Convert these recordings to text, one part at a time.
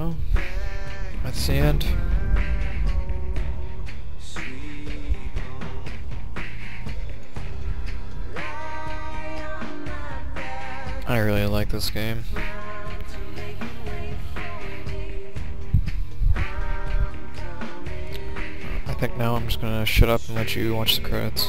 Well, that's the end. I really like this game. I think now I'm just gonna shut up and let you watch the credits.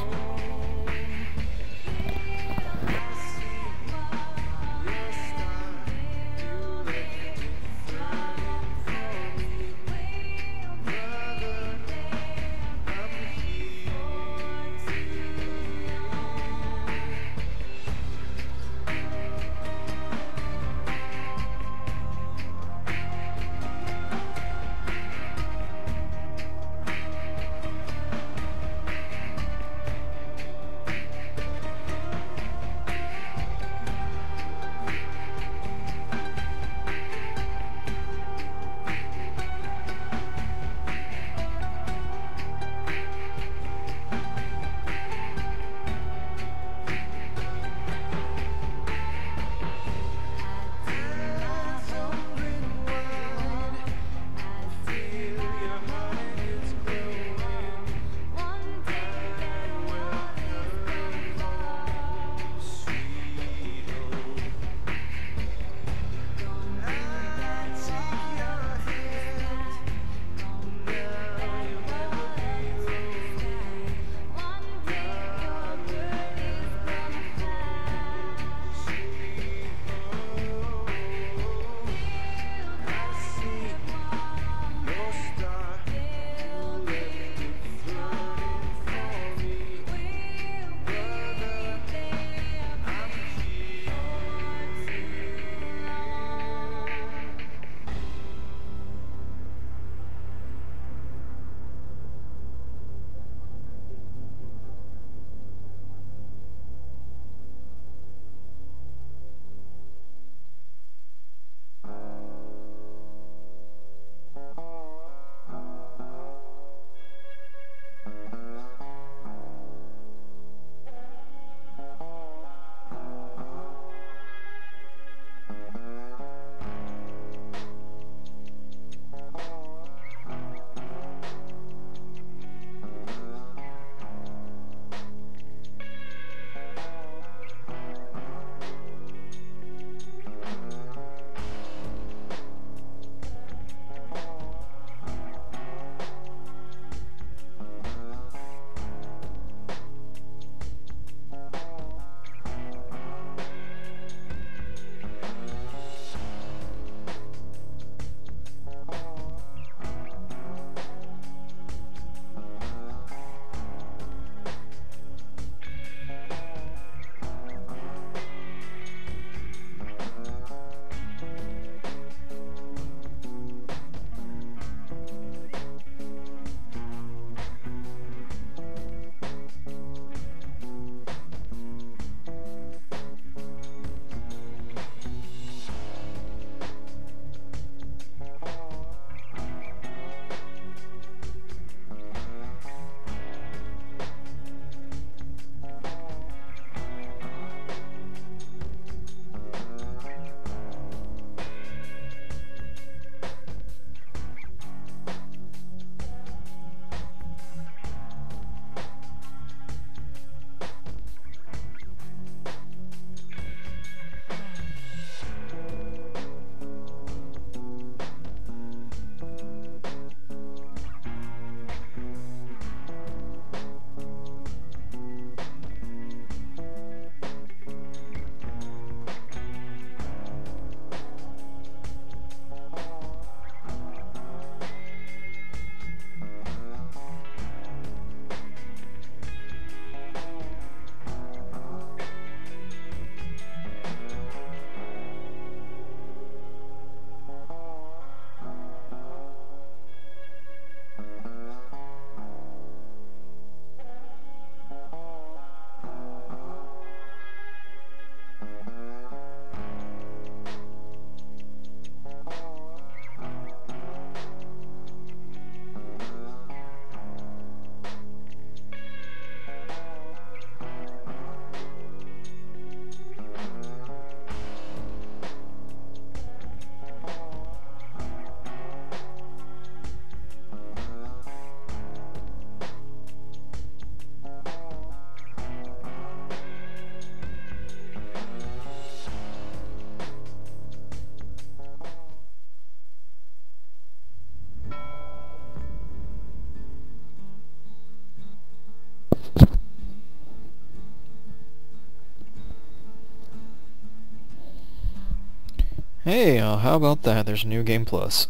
Hey, how about that? There's New Game Plus.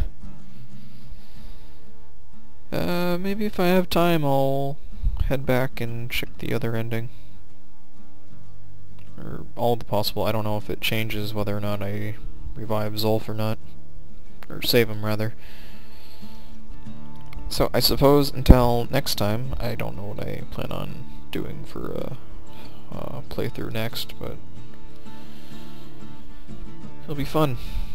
Maybe if I have time I'll head back and check the other ending. Or all the possible. I don't know if it changes whether or not I revive Zolf or not. Or save him, rather. So I suppose until next time, I don't know what I plan on doing for a playthrough next, but it'll be fun.